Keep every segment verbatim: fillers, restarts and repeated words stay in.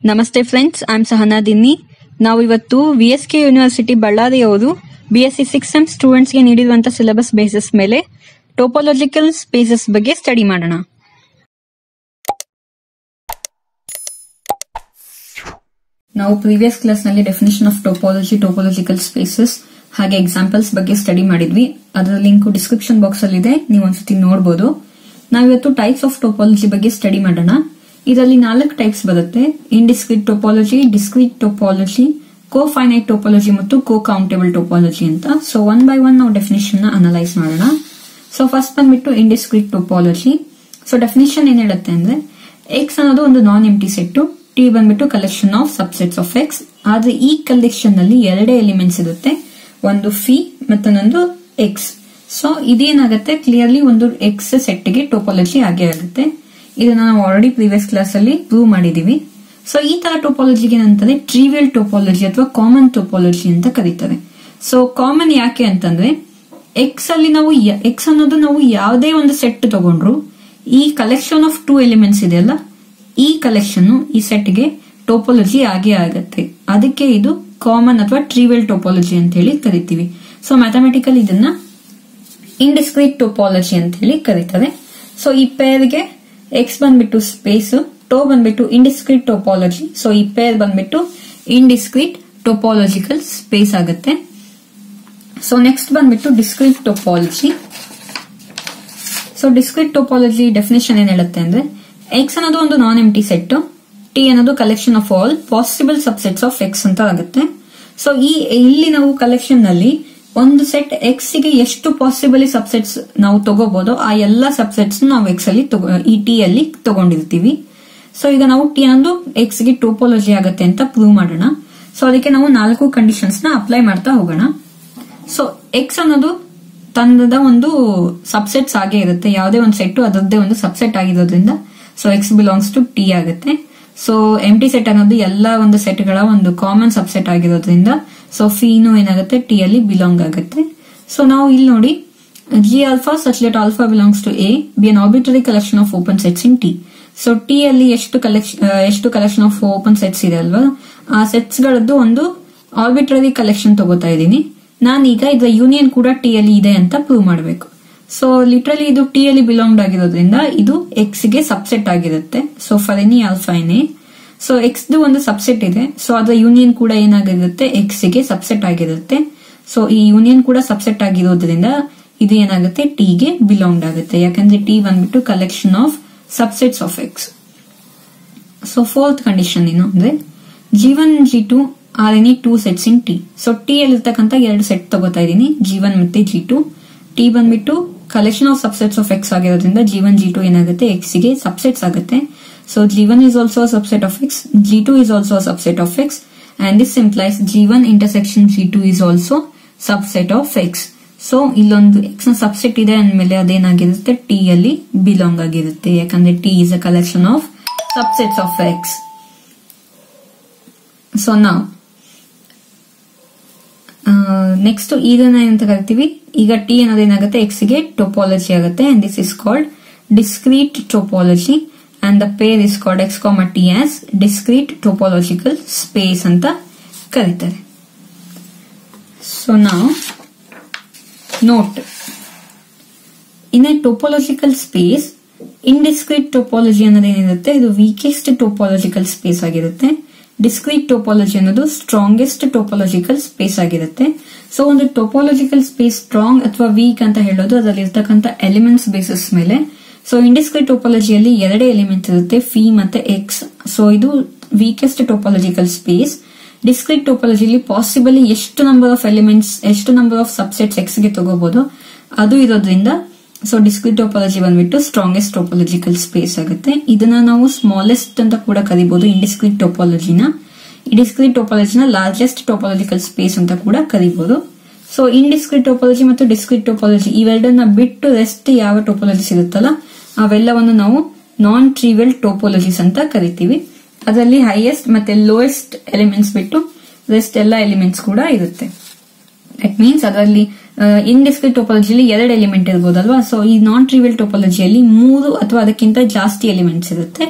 ನಮಸ್ತೆ friends, I am Sahana Dinni. ನಾವು ಇವತ್ತು ವಿ ಎಸ್ ಕೆ ಯೂನಿವರ್ಸಿಟಿ ಬಳ್ಳಾರಿಯವರು B S C six sem ಸ್ಟೂಡೆಂಟ್ಸ್ಗೆ ನೀಡಿರುವಂತಹ ಸಿಲೆಬಸ್ ಬೇಸಿಸ್ ಮೇಲೆ ಟೋಪೋಲಾಜಿಕಲ್ ಸ್ಪೇಸಸ್ ಬಗ್ಗೆ ಸ್ಟಡಿ ಮಾಡೋಣ. ನಾವು ಪ್ರೀವಿಯಸ್ ಕ್ಲಾಸ್ ನಲ್ಲಿ definition of topology, topological spaces ಹಾಗೆ ಎಕ್ಸಾಂಪಲ್ಸ್ ಬಗ್ಗೆ ಸ್ಟಡಿ ಮಾಡಿದ್ವಿ. ಅದರ ಲಿಂಕ್ ಡಿಸ್ಕ್ರಿಪ್ಷನ್ ಬಾಕ್ಸ್ ಅಲ್ಲಿ ಇದೆ, ನೀವು ಒಂದ್ಸತಿ ನೋಡಬಹುದು. ನಾವಿವತ್ತು ಟೈಪ್ಸ್ ಆಫ್ ಟೋಪೋಲಜಿ ಬಗ್ಗೆ ಸ್ಟಡಿ ಮಾಡೋಣ. ಇದರಲ್ಲಿ ನಾಲ್ಕು ಟೈಪ್ಸ್ ಬರುತ್ತೆ: indiscrete topology, discrete topology, co finite topology ಮತ್ತು ಕೋ ಕೌಂಟೇಬಲ್ ಟೋಪೋಲಜಿ ಅಂತ. ಸೊ ಒನ್ ಬೈ ಒನ್ ನಾವು ಡೆಫಿನೇಷನ್ ನ ಅನಲೈಸ್ ಮಾಡೋಣ. ಸೊ ಫಸ್ಟ್ ಬಂದ್ಬಿಟ್ಟು ಇಂಡಿಸ್ಕ್ರೀಟ್ ಟೋಪೋಲಜಿ. ಸೊ ಡೆಫಿನೇಷನ್ ಏನ್ ಹೇಳುತ್ತೆ ಅಂದ್ರೆ, ಎಕ್ಸ್ ಅನ್ನೋದು ಒಂದು ನಾನ್ ಎಂಟಿ ಸೆಟ್, ಟಿ ಬಂದ್ಬಿಟ್ಟು collection of subsets of X. ಆದ್ರೆ ಈ ಕಲೆಕ್ಷನ್ ನಲ್ಲಿ ಎರಡೇ ಎಲಿಮೆಂಟ್ಸ್ ಇರುತ್ತೆ, ಒಂದು ಫಿ ಮತ್ತೊಂದು ಎಕ್ಸ್. ಸೊ ಇದೇನಾಗುತ್ತೆ, ಕ್ಲಿಯರ್ಲಿ ಒಂದು ಎಕ್ಸ್ ಸೆಟ್ ಗೆ ಟೋಪೋಲಜಿ ಆಗೇ ಆಗುತ್ತೆ. ಇದನ್ನ ನಾವು ಆಲ್ರೆಡಿ ಪ್ರೀವಿಯಸ್ ಕ್ಲಾಸ್ ಅಲ್ಲಿ ಪ್ರೂವ್ ಮಾಡಿದೀವಿ. ಸೊ ಈ ತರ ಟೋಪೋಲಜಿಗೆ ಏನಂತಾರೆ, ಟ್ರಿವಿಯಲ್ ಟೋಪೋಲಜಿ ಅಥವಾ ಕಾಮನ್ ಟೋಪೋಲಜಿ ಅಂತ ಕರೀತಾರೆ. ಸೊ ಕಾಮನ್ ಯಾಕೆ ಅಂತಂದ್ರೆ, ಎಕ್ಸ್ ಅಲ್ಲಿ ನಾವು ಎಕ್ಸ್ ಅನ್ನೋದು ನಾವು ಯಾವುದೇ ಒಂದು ಸೆಟ್ ತಗೊಂಡ್ರು ಈ ಕಲೆಕ್ಷನ್ ಆಫ್ ಟೂ ಎಲಿಮೆಂಟ್ಸ್ ಇದೆಯಲ್ಲ, ಈ ಕಲೆಕ್ಷನ್ ಈ ಸೆಟ್ ಗೆ ಟೋಪೋಲಜಿ ಆಗೇ ಆಗತ್ತೆ. ಅದಕ್ಕೆ ಇದು ಕಾಮನ್ ಅಥವಾ ಟ್ರಿವಿಯಲ್ ಟೋಪೋಲಜಿ ಅಂತ ಹೇಳಿ ಕರಿತೀವಿ. ಸೊ ಮ್ಯಾಥಮೆಟಿಕಲ್ ಇದನ್ನ ಇಂಡಿಸ್ಕ್ರೀಟ್ ಟೋಪೋಲಜಿ ಅಂತ ಹೇಳಿ ಕರೀತಾರೆ. ಸೊ ಈ ಪೇರ್ಗೆ ಎಕ್ಸ್ ಬಂದ್ಬಿಟ್ಟು ಸ್ಪೇಸ್, ಟೋ ಬಂದ್ಬಿಟ್ಟು ಇಂಡಿಸ್ಕ್ರೀಟ್ ಟೋಪೋಲಜಿ. ಸೊ ಈ ಪೇರ್ ಬಂದ್ಬಿಟ್ಟು ಇಂಡಿಸ್ಕ್ರೀಟ್ ಟೋಪೋಲಜಿಕಲ್ ಸ್ಪೇಸ್ ಆಗುತ್ತೆ. ಸೊ ನೆಕ್ಸ್ಟ್ ಬಂದ್ಬಿಟ್ಟು discrete topology. So discrete topology definition ಏನ್ ಹೇಳುತ್ತೆ ಅಂದ್ರೆ, ಎಕ್ಸ್ ಅನ್ನೋದು ಒಂದು ನಾನ್ ಎಂಟಿ ಸೆಟ್, ಟಿ ಅನ್ನೋದು collection of all possible subsets of X ಅಂತ ಆಗುತ್ತೆ. ಸೊ ಈ ಇಲ್ಲಿ ನಾವು ಕಲೆಕ್ಷನ್ ನಲ್ಲಿ ಒಂದು ಸೆಟ್ ಎಕ್ಸ್ ಗೆ ಎಷ್ಟು ಪಾಸಿಬಲಿ ಸಬ್ಸೆಟ್ಸ್ ನಾವು ತಗೋಬಹುದು, ಆ ಎಲ್ಲಾ ಸಬ್ಸೆಟ್ಸ್ ನಾವು ಎಕ್ಸ್ ಅಲ್ಲಿ ಈ ಟಿ ಅಲ್ಲಿ ತಗೊಂಡಿರ್ತೀವಿ. ಸೊ ಈಗ ನಾವು ಟಿ ಅನ್ನೋದು ಎಕ್ಸ್ ಗೆ ಟೋಪೋಲಜಿ ಆಗುತ್ತೆ ಅಂತ ಪ್ರೂವ್ ಮಾಡೋಣ. ಸೊ ಅದಕ್ಕೆ ನಾವು ನಾಲ್ಕು ಕಂಡೀಷನ್ಸ್ ನ ಅಪ್ಲೈ ಮಾಡ್ತಾ ಹೋಗೋಣ. ಸೊ ಎಕ್ಸ್ ಅನ್ನೋದು ತನ್ನದ ಒಂದು ಸಬ್ಸೆಟ್ಸ್ ಆಗೇ ಇರುತ್ತೆ, ಯಾವುದೇ ಒಂದು ಸೆಟ್ ಅದರದ್ದೇ ಒಂದು ಸಬ್ಸೆಟ್ ಆಗಿರೋದ್ರಿಂದ so X belongs to T ಆಗುತ್ತೆ. ಸೊ ಎಂಟಿ ಸೆಟ್ ಅನ್ನೋದು ಎಲ್ಲಾ ಒಂದು ಸೆಟ್ ಗಳ ಒಂದು ಕಾಮನ್ ಸಬ್ಸೆಟ್ ಆಗಿರೋದ್ರಿಂದ ಸೊ ಫೀನು ಏನಾಗುತ್ತೆ, ಟಿ ಅಲ್ಲಿ ಬಿಲಾಂಗ್ ಆಗುತ್ತೆ. ಸೊ ನಾವು ಇಲ್ಲಿ ನೋಡಿ, G alpha such that alpha belongs to A be an arbitrary collection of open sets in T. So T ಅಲ್ಲಿ ಎಷ್ಟು ಕಲೆಕ್ಷನ್ ಎಷ್ಟು ಕಲೆಕ್ಷನ್ ಆಫ್ ಓಪನ್ ಸೆಟ್ಸ್ ಇದೆ ಅಲ್ವಾ, ಆ ಸೆಟ್ಸ್ ಗಳದ್ದು ಒಂದು ಆರ್ಬಿಟ್ರರಿ ಕಲೆಕ್ಷನ್ ತಗೋತಾ ಇದ್ದೀನಿ. ನಾನೀಗ ಇದರ ಯೂನಿಯನ್ ಕೂಡ ಟಿ ಅಲ್ಲಿ ಇದೆ ಅಂತ ಪ್ರೂವ್ ಮಾಡಬೇಕು. ಸೊ ಲಿಟ್ರಲಿ ಇದು ಟಿ ಅಲ್ಲಿ ಬಿಲಾಂಗ್ ಆಗಿರೋದ್ರಿಂದ ಇದು ಎಕ್ಸ್ ಗೆ ಸಬ್ಸೆಟ್ ಆಗಿರುತ್ತೆ. So for any alpha in A, so X ಒಂದು ಸಬ್ಸೆಟ್ ಇದೆ, ಸೊ ಅದರ ಯೂನಿಯನ್ ಕೂಡ ಏನಾಗಿರುತ್ತೆ, ಎಕ್ಸ್ ಗೆ ಸಬ್ಸೆಟ್ ಆಗಿರುತ್ತೆ. ಸೊ ಈ ಯೂನಿಯನ್ ಕೂಡ ಸಬ್ಸೆಟ್ ಆಗಿರೋದ್ರಿಂದ ಇದು ಏನಾಗುತ್ತೆ, ಟಿ ಗೆ ಬಿಲಾಂಗ್ ಆಗುತ್ತೆ, ಯಾಕಂದ್ರೆ ಟಿ ಬಂದ್ಬಿಟ್ಟು collection of subsets of X. So fourth condition ಏನು ಅಂದ್ರೆ, G one G two are any two sets in T. So T ಅಲ್ಲಿ ಇರ್ತಕ್ಕಂಥ ಎರಡು ಸೆಟ್ ತಗೋತಾ ಇದೀನಿ, ಜಿ ಒನ್ ಮತ್ತೆ ಜಿ ಟು. ಟಿ ಬಂದ್ಬಿಟ್ಟು collection of subsets of X ಆಗಿರೋದ್ರಿಂದ ಜಿ ಒನ್ ಜಿ ಟು ಏನಾಗುತ್ತೆ, ಎಕ್ಸ್ ಗೆ ಸಬ್ಸೆಟ್ಸ್ ಆಗುತ್ತೆ. So G one is also a subset of X, G two is also a subset of X, and this implies G one intersection G two is also subset of X. So ಇಲ್ಲೊಂದು X ನ subset ಇದೆ ಅಂದ್ಮೇಲೆ ಅದೇನಾಗಿರುತ್ತೆ, T ಅಲ್ಲಿ belong ಆಗಿರುತ್ತೆ, ಯಾಕಂದ್ರೆ T is a collection of subsets of X. So now next ಇದನ್ನ ಏನಂತ ಕರಿತೀವಿ, ಈಗ T ಅನ್ನೋದೇನಾಗುತ್ತೆ, X ಗೆ ಟೋಪೋಲಜಿ ಆಗುತ್ತೆ, and this is called discrete topology. And the pair is called x comma t as discrete topological space ಅಂತ ಕರೀತಾರೆ. So now note, in a topological space indiscrete topology ಅನ್ನೋದೇನಿರುತ್ತೆ, ಇದು weakest topological space ಆಗಿರುತ್ತೆ. discrete topology ಅನ್ನೋದು strongest topological space ಆಗಿರುತ್ತೆ. So ಒಂದು topological space strong ಅಥವಾ weak ಅಂತ ಹೇಳೋದು ಅದರಲ್ಲಿ ಇರ್ತಕ್ಕಂಥ ಎಲಿಮೆಂಟ್ಸ್ ಬೇಸಿಸ್ ಮೇಲೆ. ಸೊ ಇಂಡಿಸ್ಕ್ರೀಟ್ ಟೋಪೋಲಜಿಯಲ್ಲಿ ಎರಡೇ ಎಲಿಮೆಂಟ್ ಇರುತ್ತೆ, ಫಿ ಮತ್ತೆ ಎಕ್ಸ್. ಸೊ ಇದು ವೀಕೆಸ್ಟ್ ಟೋಪೋಲಜಿಕಲ್ ಸ್ಪೇಸ್. ಡಿಸ್ಕ್ರೀಟ್ ಟೋಪೋಲಜಿಯಲ್ಲಿ ಪಾಸಿಬಲಿ ಎಷ್ಟು ನಂಬರ್ ಆಫ್ ಎಲಿಮೆಂಟ್ಸ್, ಎಷ್ಟು ನಂಬರ್ ಆಫ್ ಸಬ್ಸೆಟ್ಸ್ ಎಕ್ಸ್ ಗೆ ತಗೋಬಹುದು ಅದು ಇರೋದ್ರಿಂದ ಸೊ ಡಿಸ್ಕ್ರೀಟ್ ಟೋಪೋಲಜಿ ಬಂದ್ಬಿಟ್ಟು ಸ್ಟ್ರಾಂಗೆಸ್ಟ್ ಟೋಪೋಲಜಿಕಲ್ ಸ್ಪೇಸ್ ಆಗುತ್ತೆ. ಇದನ್ನ ನಾವು ಸ್ಮಾಲೆಸ್ಟ್ ಅಂತ ಕೂಡ ಕರಿಬಹುದು ಇಂಡಿಸ್ಕ್ರೀಟ್ ಟೋಪೋಲಜಿನ. ಈ ಡಿಸ್ಕ್ರೀಟ್ ಟೋಪೋಲಜಿನ ಲಾರ್ಜೆಸ್ಟ್ ಟೋಪೋಲಜಿಕಲ್ ಸ್ಪೇಸ್ ಅಂತ ಕೂಡ ಕರಿಬಹುದು. ಸೊ ಇಂಡಿಸ್ಕ್ರೀಟ್ ಟೋಪೋಲಜಿ ಮತ್ತು ಡಿಸ್ಕ್ರೀಟ್ ಟೋಪೋಲಜಿ ಇವೆರಡನ್ನ ಬಿಟ್ಟು ರೆಸ್ಟ್ ಯಾವ ಟೋಪೋಲಜಿಸ್ ಇರುತ್ತಲ್ಲ ಅವೆಲ್ಲವನ್ನು ನಾವು ನಾನ್ ಟ್ರಿವಿಯಲ್ ಟೋಪೋಲಜಿಸ್ ಅಂತ ಕರಿತೀವಿ. ಅದರಲ್ಲಿ ಹೈಯೆಸ್ಟ್ ಮತ್ತೆ ಲೋಯೆಸ್ಟ್ ಎಲಿಮೆಂಟ್ಸ್ ಬಿಟ್ಟು ರೆಸ್ಟ್ ಎಲ್ಲ ಎಲಿಮೆಂಟ್ಸ್ ಕೂಡ ಇರುತ್ತೆ. ದಟ್ ಮೀನ್ಸ್ ಅದರಲ್ಲಿ ಇಂಡಿಸ್ಕ್ರೀಟ್ ಟೋಪೋಲಜಿಯಲ್ಲಿ ಎರಡು ಎಲಿಮೆಂಟ್ ಇರಬಹುದಲ್ವಾ. ಸೊ ಈ ನಾನ್ ಟ್ರಿವಿಯಲ್ ಟೋಪೋಲಜಿಯಲ್ಲಿ ಮೂರು ಅಥವಾ ಅದಕ್ಕಿಂತ ಜಾಸ್ತಿ ಎಲಿಮೆಂಟ್ಸ್ ಇರುತ್ತೆ.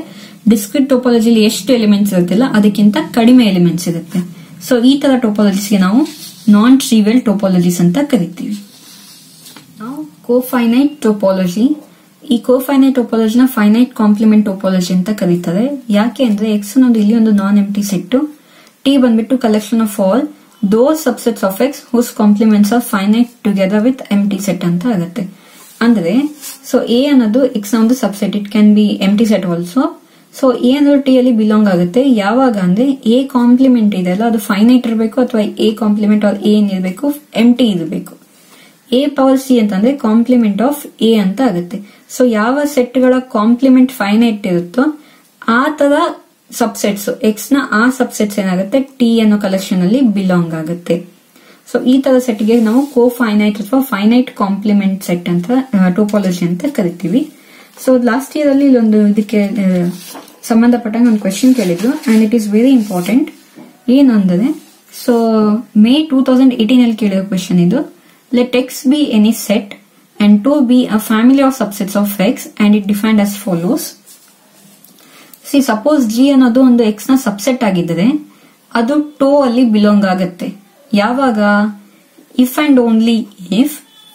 ಡಿಸ್ಕ್ರಿಟ್ ಟೋಪಾಲಜಿಲಿ ಎಷ್ಟು ಎಲಿಮೆಂಟ್ಸ್ ಇರುತ್ತಿಲ್ಲ ಅದಕ್ಕಿಂತ ಕಡಿಮೆ ಎಲಿಮೆಂಟ್ಸ್ ಇರುತ್ತೆ. ಸೊ ಈ ತರ ಟೋಪಾಲಜಿಸ್ಗೆ ನಾವು ನಾನ್ ಟ್ರಿವಿಯಲ್ ಟೋಪಾಲಜೀಸ್ ಅಂತ ಕರಿತೀವಿ. ನಾವು ಕೋಫೈನೈಟ್ ಟೋಪಾಲಜಿ, ಈ ಕೋಫೈನೈಟ್ ಟೋಪಾಲಜಿನ ಫೈನೈಟ್ ಕಾಂಪ್ಲಿಮೆಂಟ್ ಟೋಪಾಲಜಿ ಅಂತ ಕರೀತಾರೆ. ಯಾಕೆ ಅಂದ್ರೆ ಎಕ್ಸ್ ಅನ್ನೋದು ಇಲ್ಲಿ ಒಂದು ನಾನ್ ಎಂಟಿ ಸೆಟ್, ಟಿ ಬಂದ್ಬಿಟ್ಟು collection of all those subsets of X whose complements are finite together with empty set ಅಂತ ಆಗುತ್ತೆ. ಅಂದ್ರೆ ಸೊ ಎ ಅನ್ನೋದು ಎಕ್ಸ್ ನ ಒಂದು subset, it can be empty set also. So A ಅನ್ನೋದು T ಅಲ್ಲಿ belong ಆಗುತ್ತೆ ಯಾವಾಗ ಅಂದ್ರೆ ಎ ಕಾಂಪ್ಲಿಮೆಂಟ್ ಇದೆ ಅಲ್ಲ ಅದು ಫೈನೈಟ್ ಇರಬೇಕು, ಅಥವಾ ಎ ಕಾಂಪ್ಲಿಮೆಂಟ್ ಆರ್ ಎ ಏನಿರಬೇಕು ಎಂಟಿ ಇರಬೇಕು. ಎ ಪವರ್ ಸಿ ಅಂತಂದ್ರೆ ಕಾಂಪ್ಲಿಮೆಂಟ್ ಆಫ್ ಎ ಅಂತ ಆಗುತ್ತೆ. ಸೊ ಯಾವ ಸೆಟ್ ಗಳ ಕಾಂಪ್ಲಿಮೆಂಟ್ ಫೈನೈಟ್ ಇರುತ್ತೋ ಆ ತರ ಸಬ್ಸೆಟ್ಸ್ ಎಕ್ಸ್ ನ ಆ ಸಬ್ಸೆಟ್ಸ್ ಏನಾಗುತ್ತೆ ಟಿ ಅನ್ನೋ ಕಲೆಕ್ಷನ್ ಅಲ್ಲಿ ಬಿಲಾಂಗ್ ಆಗುತ್ತೆ. ಸೊ ಈ ತರ ಸೆಟ್ ಗೆ ನಾವು ಕೋಫೈನೈಟ್ ಅಥವಾ ಫೈನೈಟ್ ಕಾಂಪ್ಲಿಮೆಂಟ್ ಸೆಟ್ ಅಂತ ಟೋಪಾಲಜಿ ಅಂತ ಕರಿತೀವಿ. ಸೊ ಲಾಸ್ಟ್ ಇಯರ್ ಅಲ್ಲಿ ಇಲ್ಲೊಂದು ಇದಕ್ಕೆ ಸಂಬಂಧಪಟ್ಟಂಗೆ ಒಂದು ಕ್ವೆಶನ್ ಕೇಳಿದ್ರು and it is very important. ಏನು ಅಂದ್ರೆ so May two thousand eighteen ಅಲ್ಲಿ ಕೇಳಿರೋ ಕ್ವೆಶನ್ ಇದು. Let X be any set and tau be a family of subsets of X and it defined as follows. C suppose G ಅನ್ನೋದು ಒಂದು X ನ subset ಆಗಿದ್ದರೆ ಅದು ಟೋ ಅಲ್ಲಿ ಬಿಲಾಂಗ್ ಆಗುತ್ತೆ ಯಾವಾಗ, if and only if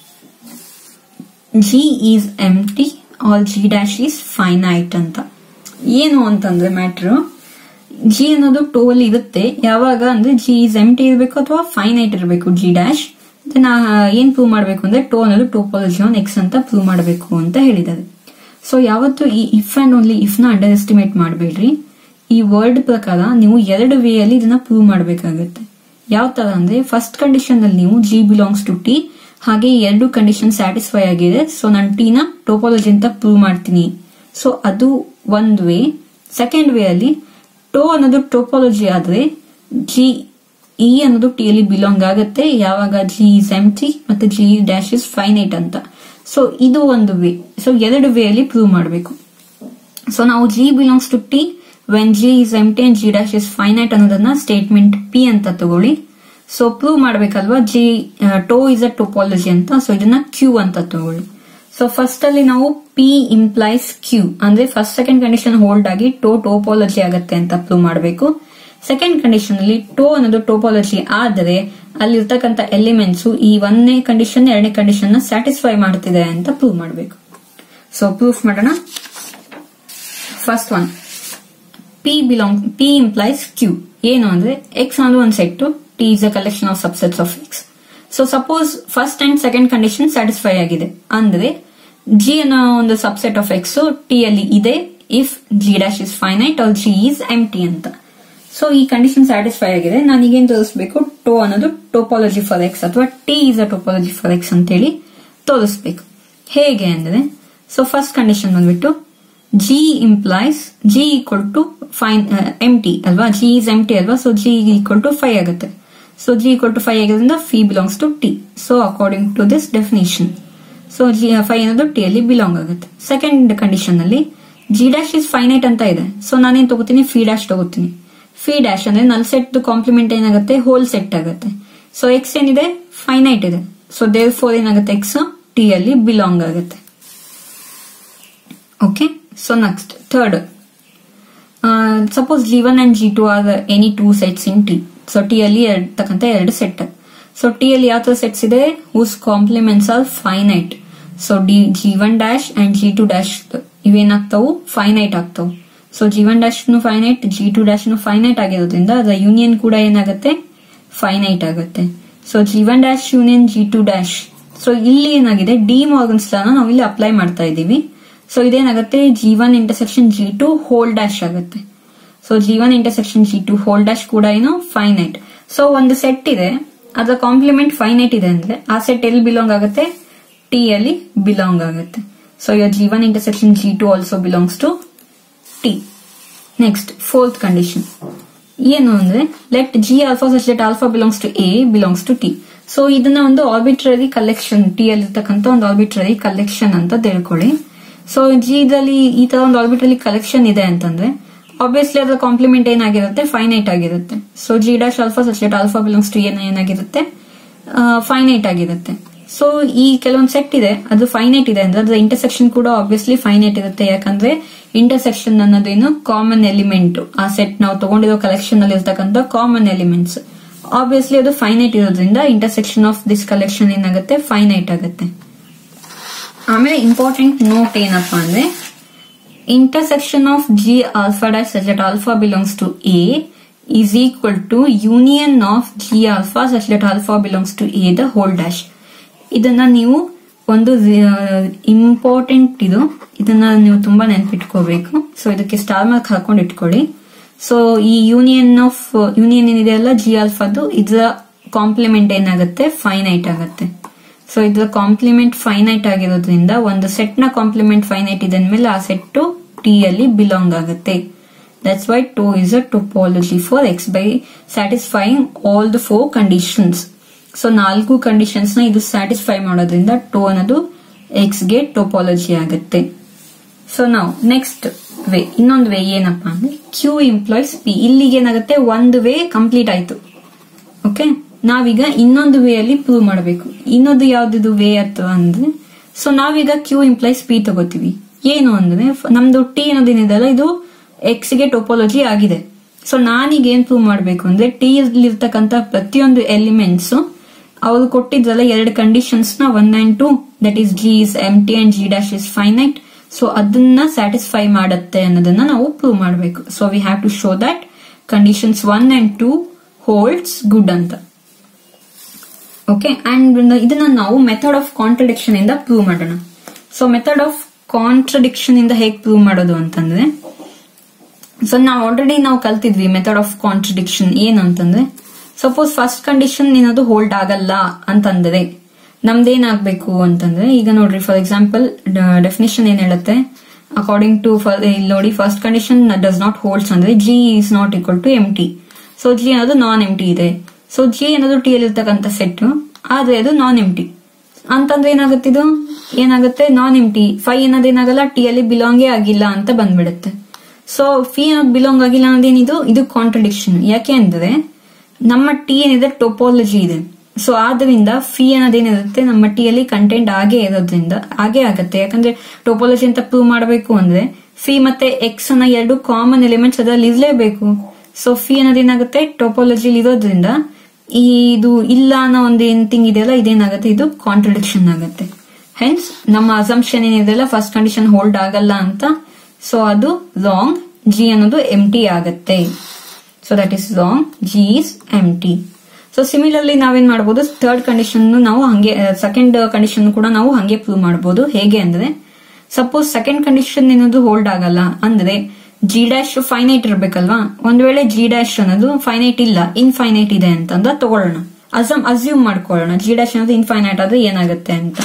G is empty or G dash is finite ಅಂತ. ಏನು ಅಂತಂದ್ರೆ ಮ್ಯಾಟ್ರು ಜಿ ಅನ್ನೋದು ಟೋ ಅಲ್ಲಿ ಇರುತ್ತೆ ಯಾವಾಗ ಅಂದ್ರೆ ಜಿ ಈಸ್ ಎಂಟಿ ಇರಬೇಕು ಅಥವಾ ಫೈನೈಟ್ ಇರಬೇಕು ಜಿ ಡ್ಯಾಶ್. ನಾ ಏನ್ ಪ್ರೂವ್ ಮಾಡಬೇಕು ಅಂದ್ರೆ ಟೋ ಅನ್ನೋದು ಟೋಪಾಲಜಿ ಆನ್ ಎಕ್ಸ್ ಅಂತ ಪ್ರೂವ್ ಮಾಡಬೇಕು ಅಂತ ಹೇಳಿದ್ದಾರೆ. ಸೊ ಯಾವತ್ತು ಈ ಇಫ್ ಅಂಡ್ ಓನ್ಲಿ ಇಫ್ ನ ಅಂಡರ್ ಎಸ್ಟಿಮೇಟ್ ಮಾಡಬೇಡ್ರಿ. ಈ ವರ್ಡ್ ಪ್ರಕಾರ ನೀವು ಎರಡು ವೇ ಅಲ್ಲಿ ಇದನ್ನ ಪ್ರೂವ್ ಮಾಡಬೇಕಾಗುತ್ತೆ. ಯಾವ ತರ ಅಂದ್ರೆ ಫಸ್ಟ್ ಕಂಡೀಷನ್ ಅಲ್ಲಿ ನೀವು ಜಿ ಬಿಲಾಂಗ್ಸ್ ಟು ಟಿ, ಹಾಗೆ ಎರಡು ಕಂಡೀಷನ್ ಸ್ಯಾಟಿಸ್ಫೈ ಆಗಿದೆ, ಸೊ ನಾನು ಟಿ ನ ಟೋಪಾಲಜಿ ಅಂತ ಪ್ರೂವ್ ಮಾಡ್ತೀನಿ. ಸೊ ಅದು ಒಂದ್ ವೇ. ಸೆಕೆಂಡ್ ವೇ ಅಲ್ಲಿ ಟೋ ಅನ್ನೋದು ಟೋಪಾಲಜಿ ಆದ್ರೆ ಜಿ ಇ ಅನ್ನೋದು ಟಿ ಅಲ್ಲಿ ಬಿಲಾಂಗ್ ಆಗುತ್ತೆ ಯಾವಾಗ ಜಿ ಇಸ್ ಎಂಟಿ ಮತ್ತೆ ಜಿ ಡ್ಯಾಶ್ ಇಸ್ ಫೈನೈಟ್ ಅಂತ. ಸೊ ಇದು ಒಂದು ವೇ. ಸೊ ಎರಡು ವೇ ಅಲ್ಲಿ ಪ್ರೂವ್ ಮಾಡಬೇಕು. ಸೊ ನಾವು G belongs to T when G is empty and G dash is finite ಅನ್ನೋದನ್ನ ಸ್ಟೇಟ್ಮೆಂಟ್ ಪಿ ಅಂತ ತಗೊಳ್ಳಿ. ಸೊ ಪ್ರೂವ್ ಮಾಡ್ಬೇಕಲ್ವಾ G tau is a topology ಅಂತ. ಸೊ ಇದನ್ನ ಕ್ಯೂ ಅಂತ ತಗೊಳ್ಳಿ. ಸೊ ಫಸ್ಟ್ ಅಲ್ಲಿ ನಾವು ಪಿ ಇಂಪ್ಲೈಸ್ ಕ್ಯೂ ಅಂದ್ರೆ ಫಸ್ಟ್ ಸೆಕೆಂಡ್ ಕಂಡೀಷನ್ ಹೋಲ್ಡ್ ಆಗಿ ಟೋ ಟೋಪಾಲಜಿ ಆಗತ್ತೆ ಅಂತ ಪ್ರೂವ್ ಮಾಡಬೇಕು. ಸೆಕೆಂಡ್ ಕಂಡೀಷನ್ ಅಲ್ಲಿ ಟೋ ಅನ್ನೋದು ಟೋಪಾಲಜಿ ಆದರೆ ಅಲ್ಲಿರ್ತಕ್ಕಂಥ ಎಲಿಮೆಂಟ್ಸ್ ಈ ಒಂದನೇ ಕಂಡೀಷನ್ ಎರಡನೇ ಕಂಡೀಷನ್ ನ ಸ್ಯಾಟಿಸ್ಫೈ ಮಾಡ್ತಿದೆ ಅಂತ ಪ್ರೂವ್ ಮಾಡಬೇಕು. ಸೊ ಪ್ರೂಫ್ ಮಾಡೋಣ. First one P belong P implies Q. ಏನು ಅಂದ್ರೆ ಎಕ್ಸ್ ಅನ್ನೋದು ಒಂದು set, T is a collection of subsets of X. So suppose first and second condition satisfy ಆಗಿದೆ ಅಂದ್ರೆ ಜಿ ಅನ್ನೋ ಒಂದು ಸಬ್ಸೆಟ್ ಆಫ್ ಎಕ್ಸ್ ಟಿ ಅಲ್ಲಿ ಇದೆ if G dash is finite or G is empty ಅಂತ. So ಈ condition satisfy ಆಗಿದೆ. ನಾನು ಈಗೇನ್ ತೋರಿಸಬೇಕು, ಟೋ ಅನ್ನೋದು ಟೋಪಾಲಜಿ ಫಾರ್ ಎಕ್ಸ್ ಅಥವಾ T is a topology for X ಅಂತ ಹೇಳಿ ತೋರಿಸಬೇಕು. ಹೇಗೆ ಅಂದ್ರೆ ಸೊ ಫಸ್ಟ್ ಕಂಡೀಷನ್ ಬಂದ್ಬಿಟ್ಟು G implies G equal to phi empty ಅಲ್ವಾ, ಜಿ ಇಸ್ ಎಂಟಿ ಅಲ್ವಾ, so G equal to phi ಆಗುತ್ತೆ. So G equal to phi ಆಗಿರೋದ್ರಿಂದ phi belongs to T. So according to this definition so G phi ಅನ್ನೋದು T ಅಲ್ಲಿ belong ಆಗುತ್ತೆ. Second condition ಅಲ್ಲಿ G dash is finite ಅಂತ ಇದೆ. So ನಾನೇನ್ ತಗೋತೀನಿ, ಫಿ ಡ್ಯಾಶ್ ತಗೋತೀನಿ. ಫಿ ಡ್ಯಾಶ್ ಅಂದ್ರೆ ನಲ್ ಸೆಟ್ ಕಾಂಪ್ಲಿಮೆಂಟ್ ಏನಾಗುತ್ತೆ, ಹೋಲ್ ಸೆಟ್ ಆಗುತ್ತೆ. ಸೊ ಎಕ್ಸ್ ಏನಿದೆ ಫೈನೈಟ್ ಇದೆ. ಸೊ ದೇರ್ ಫೋರ್ ಏನಾಗುತ್ತೆ, ಎಕ್ಸ್ ಟಿ ಅಲ್ಲಿ ಬಿಲಾಂಗ್ ಆಗುತ್ತೆ. Okay. So next third, suppose G one and G two are any two sets in T. So T ಅಲ್ಲಿ ಇರ್ತಕ್ಕಂಥ ಎರಡು ಸೆಟ್. ಸೊ ಟಿ ಅಲ್ಲಿ ಯಾವ ತರ ಸೆಟ್ಸ್ ಇದೆ, whose complements are finite. So the G one dash and G two dash ಇವೇನಾಗ್ತಾವು, finite ಆಗ್ತಾವು. So G one dash ನು ಫೈನೈಟ್, ಜಿ ಟು ಡ್ಯಾಶ್ ನು ಫೈನೈಟ್ ಆಗಿರೋದ್ರಿಂದ ಅದರ ಯೂನಿಯನ್ ಕೂಡ ಏನಾಗುತ್ತೆ, ಫೈನೈಟ್ ಆಗುತ್ತೆ. So G one dash union G two dash. So ಇಲ್ಲಿ ಏನಾಗಿದೆ, ಡಿ ಮಾರ್ಗನ್ಸ್ ಲಾ ನಾವು ಇಲ್ಲಿ ಅಪ್ಲೈ ಮಾಡ್ತಾ ಇದೀವಿ. ಸೊ ಇದೇನಾಗುತ್ತೆ, G one intersection G two whole dash ಆಗುತ್ತೆ. So G one intersection G two whole dash ಕೂಡ ಏನು ಫೈನೈಟ್. ಸೊ ಒಂದು ಸೆಟ್ ಇದೆ, ಅದರ ಕಾಂಪ್ಲಿಮೆಂಟ್ ಫೈನೈಟ್ ಇದೆ ಅಂದ್ರೆ ಆ ಸೆಟ್ ಎಲ್ಲಿ ಬಿಲಾಂಗ್ ಆಗುತ್ತೆ, ಟಿ ಅಲ್ಲಿ ಬಿಲಾಂಗ್ ಆಗುತ್ತೆ. So your G one intersection G two also belongs to T. Next fourth condition ಏನು ಅಂದ್ರೆ let G alpha such let alpha belongs to A belongs to T. So ಇದನ್ನ ಒಂದು arbitrary collection, T ಅಲ್ಲಿ ಇರ್ತಕ್ಕಂಥ ಒಂದು arbitrary collection ಅಂತ ತಿಳ್ಕೊಳ್ಳಿ. So G ದಲ್ಲಿ ಈ ತರ ಒಂದು ಆರ್ಬಿಟ್ರರಿ ಕಲೆಕ್ಷನ್ ಇದೆ ಅಂತಂದ್ರೆ ಆಬ್ವಿಯಸ್ಲಿ ಅದರ ಕಾಂಪ್ಲಿಮೆಂಟ್ ಏನಾಗಿರುತ್ತೆ, ಫೈನೈಟ್ ಆಗಿರುತ್ತೆ. So G dash alpha such let alpha belongs to in ಏನಾಗಿರುತ್ತೆ, ಫೈನೈಟ್ ಆಗಿರುತ್ತೆ. ಸೊ ಈ ಕೆಲವೊಂದು ಸೆಟ್ ಇದೆ ಅದು ಫೈನೈಟ್ ಇದೆ ಅಂದ್ರೆ ಅದ್ರ ಇಂಟರ್ಸೆಕ್ಷನ್ ಕೂಡ ಆಬ್ವಿಯಸ್ಲಿ ಫೈನೈಟ್ ಇರುತ್ತೆ. ಯಾಕಂದ್ರೆ ಇಂಟರ್ಸೆಕ್ಷನ್ ಅನ್ನೋದೇನು ಕಾಮನ್ ಎಲಿಮೆಂಟ್, ಆ ಸೆಟ್ ನಾವು ತಗೊಂಡಿರೋ ಕಲೆಕ್ಷನ್ ಅಲ್ಲಿ ಇರ್ತಕ್ಕಂಥ ಕಾಮನ್ ಎಲಿಮೆಂಟ್ಸ್. ಆಬ್ವಿಯಸ್ಲಿ ಅದು ಫೈನೈಟ್ ಇರೋದ್ರಿಂದ ಇಂಟರ್ಸೆಕ್ಷನ್ ಆಫ್ ದಿಸ್ ಕಲೆಕ್ಷನ್ ಏನಾಗುತ್ತೆ, ಫೈನೈಟ್ ಆಗುತ್ತೆ. ಆಮೇಲೆ ಇಂಪಾರ್ಟೆಂಟ್ ನೋಟ್ ಏನಪ್ಪಾ ಅಂದ್ರೆ intersection of G alpha dash such that alpha belongs to A is equal to union of G alpha such that alpha belongs to A the whole dash. ಇದನ್ನ ನೀವು ಒಂದು important ಇದು ಇದನ್ನ ನೀವು ತುಂಬಾ ನೆನಪಿಟ್ಕೋಬೇಕು. ಸೊ ಇದಕ್ಕೆ ಸ್ಟಾರ್ ಮಾರ್ಕ್ ಹಾಕೊಂಡು ಇಟ್ಕೊಳ್ಳಿ. ಸೊ ಈ ಯೂನಿಯನ್ ಆಫ್ ಯೂನಿಯನ್ ಏನಿದೆ ಅಲ್ಲ ಜಿ ಆಲ್ಫಾದು, ಇದರ ಕಾಂಪ್ಲಿಮೆಂಟ್ ಏನಾಗುತ್ತೆ, ಫೈನೈಟ್ ಆಗುತ್ತೆ. ಸೊ ಇದರ ಕಾಂಪ್ಲಿಮೆಂಟ್ ಫೈನೈಟ್ ಆಗಿರೋದ್ರಿಂದ ಒಂದು ಸೆಟ್ ನ ಕಾಂಪ್ಲಿಮೆಂಟ್ ಫೈನೈಟ್ ಇದೆ ಅಂದ್ಮೇಲೆ ಆ ಸೆಟ್ ಟಿ ಅಲ್ಲಿ ಬಿಲಾಂಗ್ ಆಗುತ್ತೆ. That's why tau is a topology for X by satisfying all the four conditions. So ನಾಲ್ಕು ಕಂಡೀಷನ್ಸ್ ನ ಇದು ಸ್ಯಾಟಿಸ್ಫೈ ಮಾಡೋದ್ರಿಂದ ಟೋ ಅನ್ನೋದು ಎಕ್ಸ್ ಗೆ ಟೋಪಾಲಜಿ ಆಗುತ್ತೆ. ಸೊ ನಾವು ನೆಕ್ಸ್ಟ್ ವೇ, ಇನ್ನೊಂದು ವೇ ಏನಪ್ಪಾ ಅಂದ್ರೆ ಕ್ಯೂ ಇಂಪ್ಲಾಯ್ಸ್ ಪಿ. ಇಲ್ಲಿಗೆ ಏನಾಗುತ್ತೆ, ಒಂದು ವೇ ಕಂಪ್ಲೀಟ್ ಆಯ್ತು. ಓಕೆ, ನಾವೀಗ ಇನ್ನೊಂದು ವೇ ಅಲ್ಲಿ ಪ್ರೂವ್ ಮಾಡಬೇಕು. ಇನ್ನೊಂದು ಯಾವ್ದು ವೇ ಅಥವಾ ಅಂದ್ರೆ, ಸೊ ನಾವೀಗ ಕ್ಯೂ ಇಂಪ್ಲೈಸ್ ಪಿ ತಗೋತೀವಿ. ಏನು ಅಂದ್ರೆ ನಮ್ದು ಟಿ ಅನ್ನೋದೇನಿದೆಲ್ಲ ಇದು ಎಕ್ಸ್ ಗೆ ಟೋಪಾಲಜಿ ಆಗಿದೆ. ಸೊ ನಾನೀಗ ಏನ್ ಪ್ರೂವ್ ಮಾಡಬೇಕು ಅಂದ್ರೆ ಟಿ ಇರ್ತಕ್ಕಂಥ ಪ್ರತಿಯೊಂದು ಎಲಿಮೆಂಟ್ಸ್ ಅವ್ರು ಕೊಟ್ಟಿದ್ರಲ್ಲ ಎರಡು ಕಂಡೀಷನ್ಸ್ ನ one and two, that is G is empty and G dash is finite. So ಅದನ್ನ ಸ್ಯಾಟಿಸ್ಫೈ ಮಾಡುತ್ತೆ ಅನ್ನೋದನ್ನ ನಾವು ಪ್ರೂವ್ ಮಾಡಬೇಕು. So we have to show that conditions one and two holds good ಅಂತ. Okay, and ಇದನ್ನ ನಾವು method of contradiction ಇಂದ prove ಮಾಡೋಣ. ಸೊ ಮೆಥಡ್ ಆಫ್ ಕಾಂಟ್ರಡಿಕ್ಷನ್ ಇಂದ ಹೇಗೆ ಪ್ರೂವ್ ಮಾಡೋದು ಅಂತಂದ್ರೆ, ಸೊ ನಾವು ಆಲ್ರೆಡಿ ನಾವು ಕಲ್ತಿದ್ವಿ ಮೆಥಡ್ ಆಫ್ ಕಾಂಟ್ರಡಿಕ್ಷನ್ ಏನು ಅಂತಂದ್ರೆ, ಸಪೋಸ್ ಫಸ್ಟ್ ಕಂಡೀಷನ್ ಏನಾದ್ರು ಹೋಲ್ಡ್ ಆಗಲ್ಲ ಅಂತಂದ್ರೆ ನಮ್ದೇನಾಗ್ಬೇಕು ಅಂತಂದ್ರೆ, ಈಗ ನೋಡ್ರಿ ಫಾರ್ ಎಕ್ಸಾಂಪಲ್ ಡೆಫಿನೇಷನ್ ಏನ್ ಹೇಳುತ್ತೆ, ಅಕಾರ್ಡಿಂಗ್ ಟು ಇಲ್ಲಿ ನೋಡಿ first condition does not holds ಅಂದ್ರೆ G is not equal to empty. So G ಅನ್ನೋದು ನಾನ್ ಎಂ ಟಿ ಇದೆ. ಸೊ ಜಿ ಅನ್ನೋದು ಟಿ ಅಲ್ಲಿ ಇರ್ತಕ್ಕಂಥ ಸೆಟ್, ಆದ್ರೆ ಅದು ನಾನ್ ಎಂ ಟಿ ಅಂತಂದ್ರೆ ಏನಾಗುತ್ತೆ, ಇದು ಏನಾಗುತ್ತೆ ನಾನ್ ಎಂ ಟಿ. ಫೈ ಅನ್ನೋದೇನಾಗಲ್ಲ, ಟಿ ಅಲ್ಲಿ ಬಿಲಾಂಗೇ ಆಗಿಲ್ಲ ಅಂತ ಬಂದ್ಬಿಡುತ್ತೆ. ಸೊ ಫಿ ಅನ್ನೋದು ಬಿಲಾಂಗ್ ಆಗಿಲ್ಲ ಅನ್ನೋದೇನಿದು, ಇದು ಕಾಂಟ್ರಡಿಕ್ಷನ್. ಯಾಕೆ ಅಂದ್ರೆ ನಮ್ಮ ಟಿ ಏನಿದೆ ಟೋಪಾಲಜಿ ಇದೆ. ಸೊ ಆದ್ರಿಂದ ಫಿ ಅನ್ನೋದೇನಿರುತ್ತೆ ನಮ್ಮ ಟಿ ಅಲ್ಲಿ ಕಂಟೆಂಟ್ ಆಗೇ ಇರೋದ್ರಿಂದ ಆಗೇ ಆಗತ್ತೆ. ಯಾಕಂದ್ರೆ ಟೋಪಾಲಜಿ ಅಂತ ಪ್ರೂವ್ ಮಾಡಬೇಕು ಅಂದ್ರೆ ಫಿ ಮತ್ತೆ ಎಕ್ಸ್ ಅನ್ನ ಎರಡು ಕಾಮನ್ ಎಲಿಮೆಂಟ್ಸ್ ಅದ್ರಲ್ಲಿ ಇರ್ಲೇಬೇಕು. ಸೊ ಫಿ ಅನ್ನೋದೇನಾಗುತ್ತೆ ಟೋಪಾಲಜಿ ಇರೋದ್ರಿಂದ ಇದು ಇಲ್ಲ ಅನ್ನೋ ಒಂದು ಏನ್ ಥಿಂಗ್ ಇದೆಯಲ್ಲ ಇದೇನಾಗುತ್ತೆ, ಇದು ಕಾಂಟ್ರಡಿಕ್ಷನ್ ಆಗುತ್ತೆ. ಹೆನ್ಸ್ ನಮ್ಮ ಅಸಂಪ್ಷನ್ ಏನಿದೆಯಲ್ಲ ಫಸ್ಟ್ ಕಂಡೀಷನ್ ಹೋಲ್ಡ್ ಆಗಲ್ಲ ಅಂತ, ಸೊ ಅದು ರಾಂಗ್. ಜಿ ಅನ್ನೋದು ಎಂ ಟಿ ಆಗತ್ತೆ. So that is wrong, G is empty. So similarly ನಾವೇನ್ ಮಾಡಬಹುದು, ಥರ್ಡ್ ಕಂಡೀಷನ್ ನಾವು ಹಂಗೆ ಸೆಕೆಂಡ್ ಕಂಡೀಷನ್ ಕೂಡ ನಾವು ಹಂಗೆ ಪ್ರೂವ್ ಮಾಡಬಹುದು. ಹೇಗೆ ಅಂದ್ರೆ ಸಪೋಸ್ ಸೆಕೆಂಡ್ ಕಂಡೀಷನ್ ಏನದು ಹೋಲ್ಡ್ ಆಗಲ್ಲ ಅಂದ್ರೆ ಜಿ ಡ್ಯಾಶ್ ಫೈನೈಟ್ ಇರ್ಬೇಕಲ್ವಾ. ಒಂದ್ ವೇಳೆ ಜಿ ಡ್ಯಾಶ್ ಅನ್ನೋದು ಫೈನೈಟ್ ಇಲ್ಲ, ಇನ್ಫೈನೈಟ್ ಇದೆ ಅಂತಂದ ತಗೊಳ್ಳೋಣ, ಅಸಮ್ ಅಸ್ಯೂಮ್ ಮಾಡ್ಕೊಳ್ಳೋಣ ಜಿ ಡ್ಯಾಶ್ ಅನ್ನೋದು ಇನ್ಫೈನೈಟ್ ಆದ್ರೆ ಏನಾಗುತ್ತೆ ಅಂತ.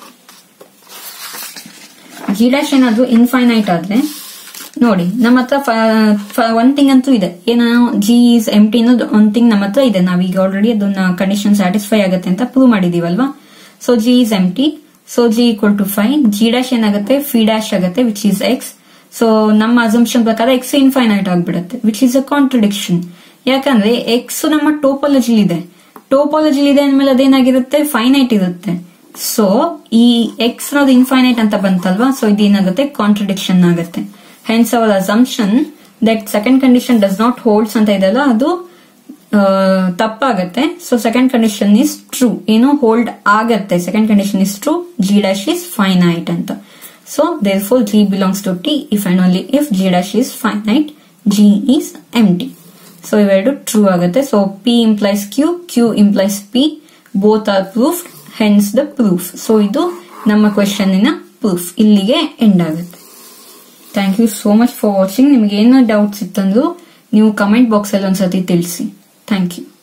ಜಿ ಡ್ಯಾಶ್ ಏನಾದ್ರು ಇನ್ಫೈನೈಟ್ ಆದ್ರೆ ನೋಡಿ ನಮ್ಮ ಹತ್ರ ಒನ್ ಥಿಂಗ್ ಅಂತೂ ಇದೆ, ಏನೋ ಜಿ ಇಸ್ ಎಂ ಟಿ ಅನ್ನೋದು ಒನ್ ಥಿಂಗ್ ನಮ್ಮ ಹತ್ರ ಇದೆ. ನಾವೀಗ ಆಲ್ರೆಡಿ ಅದನ್ನ ಕಂಡೀಷನ್ ಸ್ಯಾಟಿಸ್ಫೈ ಆಗುತ್ತೆ ಅಂತ ಪ್ರೂವ್ ಮಾಡಿದೀವಲ್ವಾ. So G is empty, so G equal to phi. G dash ಏನಾಗುತ್ತೆ, ಫಿ ಡ್ಯಾಶ್ ಆಗುತ್ತೆ ವಿಚ್ ಇಸ್ ಎಕ್ಸ್. ಸೊ ನಮ್ಮ ಅಸಂಪ್ಷನ್ ಪ್ರಕಾರ ಎಕ್ಸ್ ಇನ್ಫೈನೈಟ್ ಆಗ್ಬಿಡುತ್ತೆ ವಿಚ್ ಇಸ್ ಅ ಕಾಂಟ್ರಡಿಕ್ಷನ್. ಯಾಕಂದ್ರೆ ಎಕ್ಸ್ ನಮ್ಮ ಟೋಪಾಲಜಿ ಇದೆ, ಟೋಪಾಲಜಿ ಇದೆ ಅಂದ್ಮೇಲೆ ಅದೇನಾಗಿರುತ್ತೆ, ಫೈನೈಟ್ ಇರುತ್ತೆ. ಸೊ ಈ ಎಕ್ಸ್ ಅನ್ನೋದು ಇನ್ಫೈನೈಟ್ ಅಂತ ಬಂತಲ್ವಾ, ಸೊ ಇದೇನಾಗುತ್ತೆ ಕಾಂಟ್ರಡಿಕ್ಷನ್ ಆಗುತ್ತೆ. Hence our assumption that second condition does not holds ಅಂತ ಇದೆಲ್ಲ ಅದು ತಪ್ಪಾಗತ್ತೆ. So second condition is true, ಏನು ಹೋಲ್ಡ್ ಆಗತ್ತೆ. Second condition is true, G dash is finite ಅಂತ. So therefore G belongs to T if and only if G dash is finite, G is empty. So ಇವೆರಡು true ಆಗುತ್ತೆ. So P implies Q, Q implies P, both are proved, hence the proof. So ಇದು ನಮ್ಮ question ಇನ proof. ಇಲ್ಲಿಗೆ end ಆಗುತ್ತೆ. Thank you so much for watching. ನಿಮ್ಗೆ ಏನೋ doubts ಇತ್ತಂದ್ರು ನೀವು ಕಮೆಂಟ್ ಬಾಕ್ಸ್ ಅಲ್ಲಿ ಒಂದ್ಸತಿ ತಿಳಿಸಿ. Thank you.